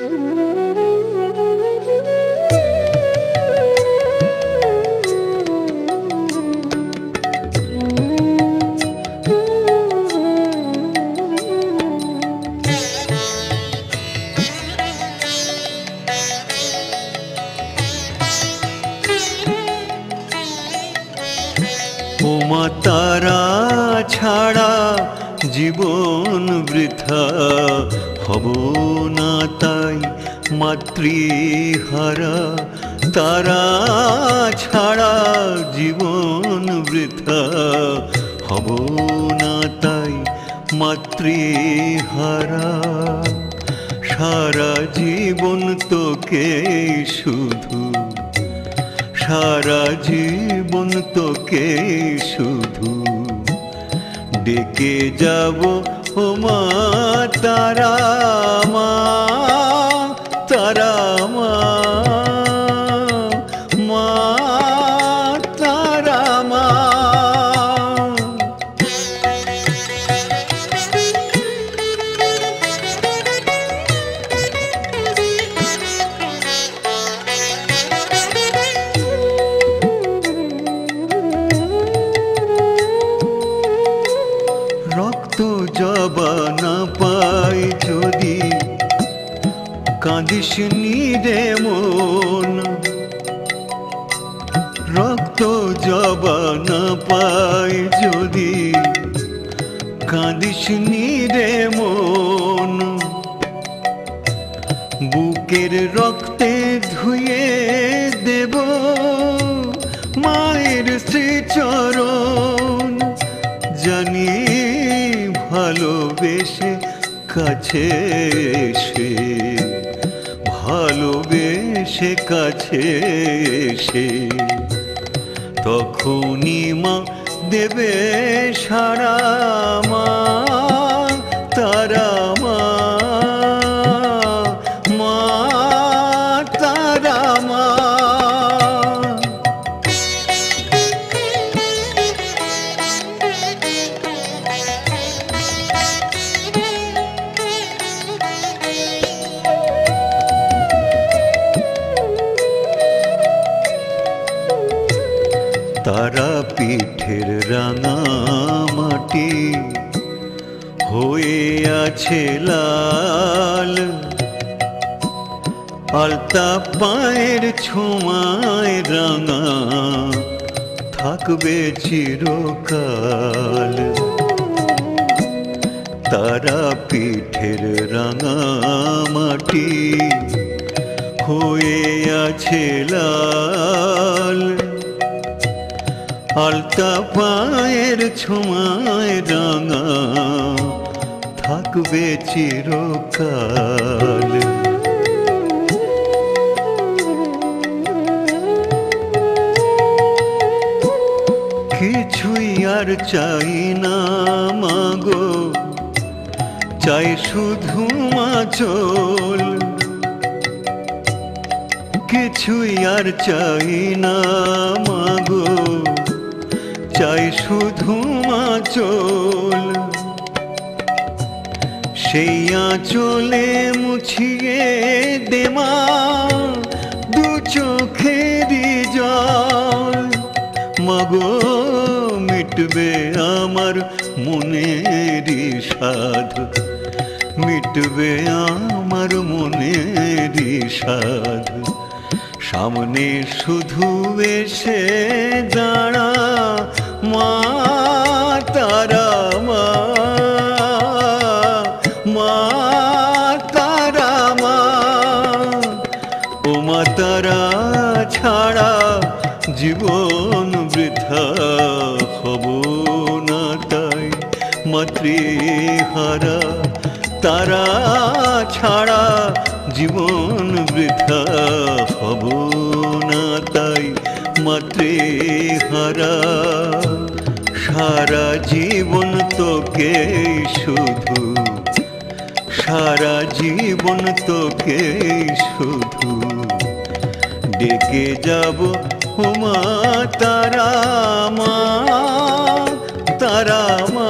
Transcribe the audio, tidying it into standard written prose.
ওমা তারা ছাড়া জীবন বৃথা, হব না তাই মাতৃহারা। তারা ছাড়া জীবন বৃথা, হব না তাই মাতৃহারা। সারা জীবন তোকে শুধু, সারা জীবন তোকে শুধু ডেকে যাব ও মা তারা, মা তারা, মা মা তারা, মা। রক্ত জবা না পাই যদি কাঁদিস নি রে মন, রক্ত জবা না পাই যদি কাঁদিস নি রে মন। বুকের রক্তে ধুয়ে দেব মায়ের শ্রীচরণ, জানি ভালোবেসে কাছে এসে, ভালোবেসে কাছে এসে তখনই মা দেবে সারা, মা তারা, মা মা তারা, মা। তারা পিঠের রাঙা মাটি হয়ে আছে লাল, আলতা পায়ের ছোঁয়ায় রাঙা থাকবে চিরকাল। তারা পিঠের রাঙা মাটি হয়ে আছে লাল, আলতা পায়ের ছোঁয়ায় রাঙা থাকবে চিরকাল। কিছুই আর চাই না মাগো, চাই শুধু আঁচল। কিছুই আর চাই না মাগো, চাই শুধু আঁচল। সেই আঁচলে মুছিয়ে দে মা দু চোখেরই জল। মাগো মিটবে আমার মনেরই সাধ, মিটবে আমার মনেরই সাধ। সামনে শুধু এসে দাঁড়া মা তারা, মা মা তারা, মা। ও মা তারা ছাড়া জীবন বৃথা, হব না তাই মাতৃহারা। তারা ছাড়া জীবন বৃথা, হব না তাই মাতৃহারা। সারা জীবন তোকে শুধু, সারা জীবন তোকে শুধু ডেকে যাব ও মা তারা, মা তারা, মা।